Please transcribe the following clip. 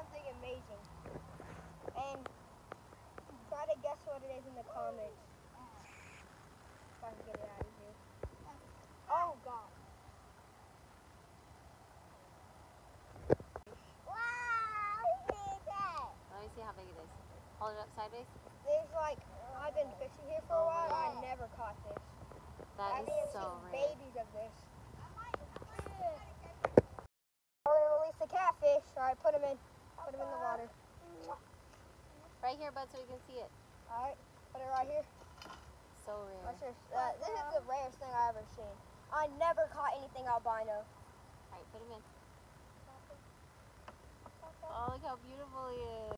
something amazing. And try to guess what it is in the comments. If I can get it out of here. Oh, God. Wow, he did that. Let me see how big it is. Hold it up sideways. There's like, I've been fishing here for a while and I never caught this. That I've is seen so rare. babies of this. We're gonna release the catfish. Alright, put him in. Put him in the water. Right here, bud, so we can see it. Alright, put it right here. So rare. This is the rarest thing I've ever seen. I never caught anything albino. Alright, put him in. Oh, look how beautiful he is.